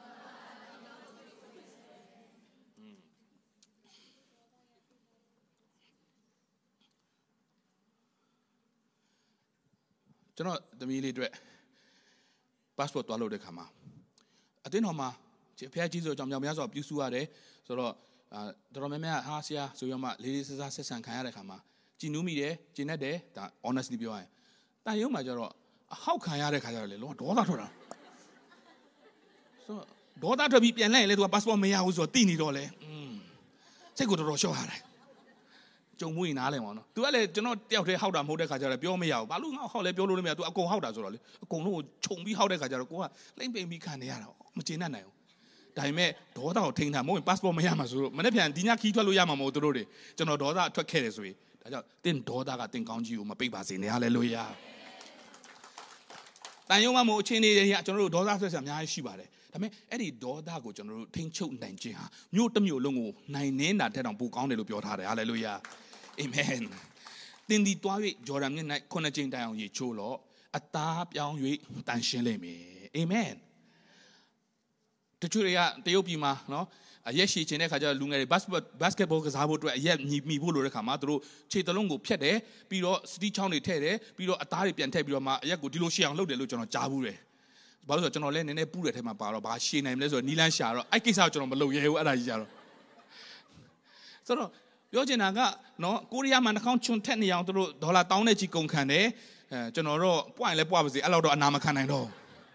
ကျွန်တော်သမီးလေးအတွက် passport တွားလို့တဲ့ခါမှာအတင်းတော်မှာဖခင်ကြီးဆိုကြောင့်မြောင်များစွာပြုစုရတယ်ဆိုတော့တော်တော်များများဟာဆရာဆိုရမှလေးလေးစားဆက်ဆံခံရတဲ့ခါမှာကြည်နူးမိတယ်ကျင်တတ်တယ်ဒါ honestly ပြောရရင်တန်ရုံမှာကျတော့အဟောက်ခံရတဲ့ခါကျတော့လေလုံးဝဒေါသထွက်တာဆိုတော့ဒေါသထွက်ပြီးပြန်လိုက်ရင်လေသူက passport မရဘူးဆိုတော့တိနေတော့လေစိတ်ကိုတော်တော်ရှော့ရတယ်ကြုံမွေးနားလဲမှာနော်သူကလည်းကျွန်တော်တယောက်တည်းဟောက်တာမဟုတ်တဲ့ခါကျတော့ပြောမရဘူးဘာလို့ငါဟောက်လဲပြောလို့လည်းမရသူအကုန်ဟောက်တာဆိုတော့လေအကုန်လုံးကိုခြုံပြီးဟောက်တဲ့ခါကျတော့ကိုကလိမ့်ပိန်ပြီးခံနေရတာမကျေနပ်နိုင်ဘူးဒါပေမဲ့ဒေါသကိုထိန်းထားမဟုတ်ရင် passport မရမှာဆိုတော့မနေ့ပြန်ဒီညခီးထွက်လို့ရမှာမဟုတ်တို့တွေကျွန်တော်ဒေါသထွက်ခဲ့တယ်ဆိုရင်ဒါကြောင့်တင်းဒေါသကတင်းကောင်းကြီးကိုမပိတ်ပါစေနဲ့ဟာလေလုယာတန်ယုံမမို့အချင်းတွေကျွန်တော်တို့ဒေါသဆွဲဆံအများကြီးရှိပါတယ်ဒါပေမဲ့အဲ့ဒီဒေါသကိုကျွန်တော်တို့ထိန်းချုပ်နိုင်ခြင်းဟာမြို့တစ်မြို့လုံးကိုနိုင်နေတာတဲ့တောင်ပိုကောင်းတယ်လို့ပြောထားတယ်ဟာလေလုယာအာမင်တင်းဒီတွား၍ဂျော်ဒန်မြစ်၌ခုနှစ်ကြိမ်တိုင်အောင်ရေချိုးလို့အသားပြောင်း၍တန်ရှင်းလိမ့်မယ်အာမင်တချို့တွေကတရုတ်ပြည်မှာနော်အရက်ရှည်ချင်တဲ့ခါကျတော့လူငယ်တွေဘတ်စကတ်ဘောကစားဖို့အတွက်အရက်မိဖို့လိုတဲ့ခါမှာသူတို့ခြေတလုံးကိုဖြတ်တယ်ပြီးတော့စတီးချောင်းတွေထည့်တယ်ပြီးတော့အသားတွေပြန်ထည့်ပြီးတော့မှအရက်ကိုဒီလိုရှည်အောင်လုပ်တယ်လို့ကျွန်တော်ကြားဘူးတယ်ဘာလို့ဆိုတော့ကျွန်တော်လည်းနည်းနည်းပူတဲ့ထဲမှာပါတော့ဘာရှည်နိုင်မလဲဆိုတော့နီလန်းရှာတော့အဲ့ကိစ္စကိုကျွန်တော်မလုပ်ရဲဘူးအဲ့ဒါကြီးကြတော့ဆိုတော့ပြောချင်တာကနော်ကိုရီးယားမှာနှာခေါင်းချွန်ထက်နေအောင်သူတို့ဒေါ်လာတောင်းတဲ့ကြီးကုန်ခံတယ်ကျွန်တော်တော့ပွိုင်လဲပွားပါစေအဲ့လောက်တော့အနာမခံနိုင်တော့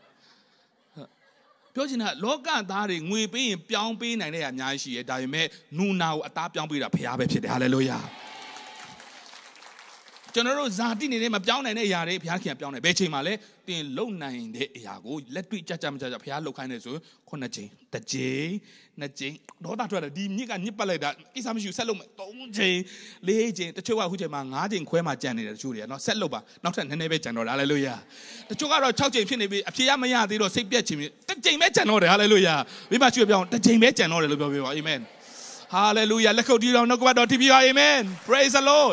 ပြောချင်တာလောကသားတွေငွေပေးရင်ပြောင်းပေးနိုင်တဲ့အများကြီးရှိတယ်ဒါပေမဲ့နူနာကိုအသားပြောင်းပေးတာဖရားပဲဖြစ်တယ်ဟာလေလုယာကျွန်တော်တို့ဇာတိနေနဲ့မပြောင်းနိုင်တဲ့အရာတွေဘုရားခင်ပြောင်းတယ်ဘယ်ချိန်မှလဲတင်လုံနိုင်တဲ့အရာကိုလက်တွေ့ကြမကြဘုရားလှုပ်ခိုင်းတယ်ဆိုခုနှစ်ချိန်တစ်ချိန်နှစ်ချိန်ဒေါသထွက်တယ်ဒီမြစ်ကညစ်ပတ်လိုက်တာကိစ္စမရှိဘူးဆက်လုပ်မယ်၃ချိန်၄ချိန်တချို့ကအခုချိန်မှာ၅ချိန်ခွဲမှကြံနေတယ်တချို့တွေကနော်ဆက်လုပ်ပါနောက်ထပ်နည်းနည်းပဲကြံတော့တယ်ဟာလေလုယာတချို့ကတော့6ချိန်ဖြစ်နေပြီအဖြေရမရသေးတော့စိတ်ပြက်ခြင်းတစ်ချိန်ပဲကြံတော့တယ်ဟာလေလုယာမိမရွှေပြောင်းတစ်ချိန်ပဲကြံတော့တယ်လို့ပြောပြပါအာမင်ဟာလေလုယာလက်ခုပ်တီးတော်နှုတ်ကပတ်တော်တည်ပြီးပါအာမင် praise the lord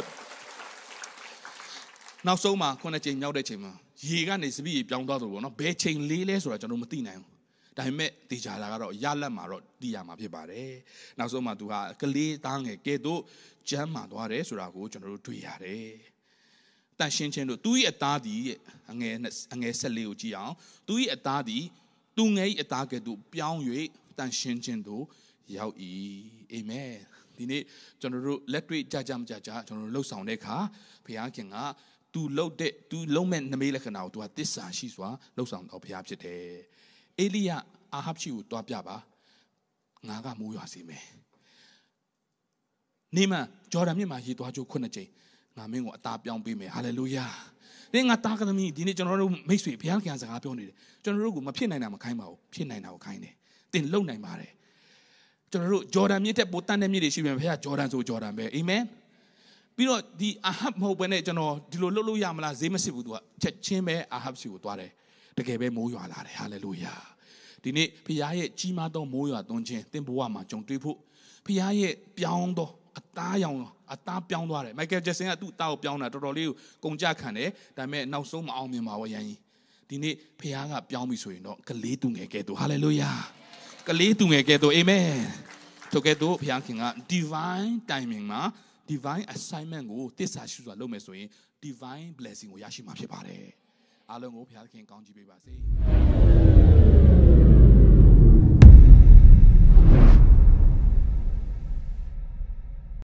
နောက်ဆုံးမှာခုနှစ်ချိန်မြောက်တဲ့ချိန်မှာရေကနေစပီးပြောင်းသွားတယ်ပေါ့နော်ဘယ်ချိန်လေးလဲဆိုတာကျွန်တော်မသိနိုင်ဘူးဒါပေမဲ့တေချာလာကတော့ရလက်မှာတော့သိရမှာဖြစ်ပါတယ်နောက်ဆုံးမှာသူဟာကလေးသားငယ်ကဲ့သို့ကျမ်းမာသွားတယ်ဆိုတာကိုကျွန်တော်တို့တွေ့ရတယ်တန်ရှင်းခြင်းတို့သူ့ရဲ့အသားသည်အငယ်14ကိုကြည့်အောင်သူ့ရဲ့အသားသည်သူငယ်၏အသားကဲ့သို့ပြောင်း၍တန်ရှင်းခြင်းတို့ရောက်၏အာမင်ဒီနေ့ကျွန်တော်တို့လက်တွေ့ကြမကြကျွန်တော်တို့လှုပ်ဆောင်တဲ့အခါဘုရားခင်ကသူလုံးမဲ့နမိတ်လက္ခဏာကိုသူကသစ္စာရှိစွာလှုပ်ဆောင်တော်ဘုရားဖြစ်တယ်။အေလိယအာဟပ်ရှိကိုတွားပြပါငါကမိုးရွာစေမယ်။နေမှဂျော်ဒန်မြစ်မှာရေသွားချိုးခုနှစ်ကြိမ်ငါမင်းကိုအသားပြောင်းပေးမယ်။ဟာလေလုယာ။ဒီငါသားကသမီးဒီနေ့ကျွန်တော်တို့မိတ်ဆွေဘုရားခင်စကားပြောနေတယ်။ကျွန်တော်တို့ကမဖြစ်နိုင်တာမခိုင်းပါဘူး။ဖြစ်နိုင်တာကိုခိုင်းတယ်။သင်လုံနိုင်ပါတယ်။ကျွန်တော်တို့ဂျော်ဒန်မြစ်တဲ့ပိုတန်တဲ့မြစ်တွေရှိပြန်ဘုရားဂျော်ဒန်ဆိုဂျော်ဒန်ပဲ။အာမင်။ပြီးတော့ဒီအာဟပ်မဟုတ်ဘဲနဲ့ကျွန်တော်ဒီလိုလှုပ်လို့ရမလားဈေးမစစ်ဘူးသူကချက်ချင်းပဲအာဟပ်စီကိုသွားတယ်တကယ်ပဲမိုးရွာလာတယ်ဟာလေလုယာဒီနေ့ဖခင်ရဲ့ကြီးမားသောမိုးရွာသွန်းခြင်းသင်ဘဝမှာကြုံတွေ့ဖို့ဖခင်ရဲ့ပြောင်းသောအသားရောင်အသားပြောင်းသွားတယ်မိုက်ကယ်ဂျက်ဆင်ကသူ့အသားကိုပြောင်းတာတော်တော်လေးကိုကုန်ကြခံတယ်ဒါပေမဲ့နောက်ဆုံးမအောင်မြင်ပါဘူးရန်ကြီးဒီနေ့ဖခင်ကပြောင်းပြီဆိုရင်တော့ကလေးသူငယ်ကဲ့သို့ဟာလေလုယာကလေးသူငယ်ကဲ့သို့အာမင်ထိုကဲ့သို့ဖခင်က divine timing မှာdivine assignment ကိုသစ္စာရှိစွာလုပ်မယ်ဆိုရင် divine blessing ကိုရရှိမှာဖြစ်ပါတယ်အားလုံးကိုဘုရားသခင်ကောင်းချီးပေးပါစေ